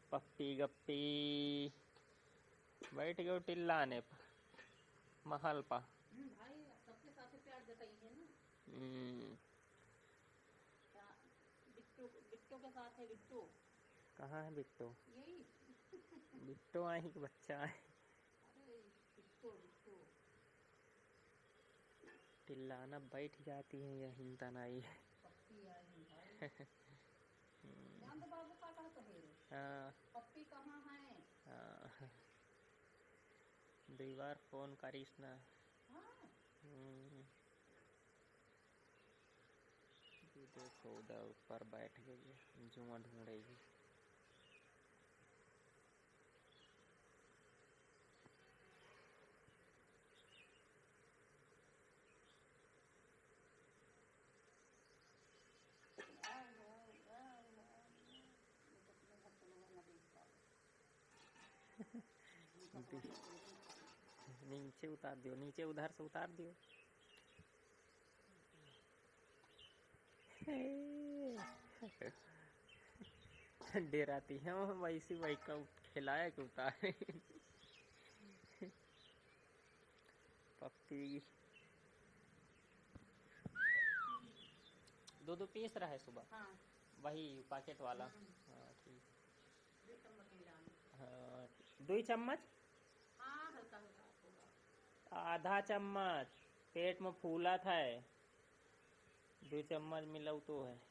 पप्पी गप्पी बैठ गयो टिल्लाने महल पा। भाई सबके साथ प्यार जताई है ना। बिट्टू बिट्टू के साथ है बिट्टू। कहाँ है बिट्टू? यही बिट्टू आई कि बच्चा है? अरे बिट्टू बिट्टू टिल्लाना बैठ जाती है यह हिंतन आई है। पप्पी आई है भाई। चांद बाबू का कहते है हाँ पप्पी कहाँ है? हाँ, 2 बार फोन करीस ना। हाँ देखो उधर ऊपर बैठ गई है, जुआ ढूंढेगी। नीचे उतार दियो, नीचे उधर से उतार दियो। डराती है वैसी वही का खिलाया कि उतारे। पप्पी 2 पीस रहा है सुबह। हाँ वही पैकेट वाला। हाँ ठीक। 2 चम्मच मिलाना। हाँ 2 चम्मच। हाँ हल्का हल्का होगा। आधा चम्मच पेट में फूला था। 2 चम्मच मिलाऊ तो है।